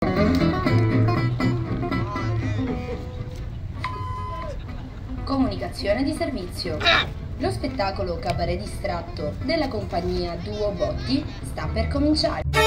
Comunicazione di servizio. Lo spettacolo Cabaret distratto della compagnia Duo Botti sta per cominciare.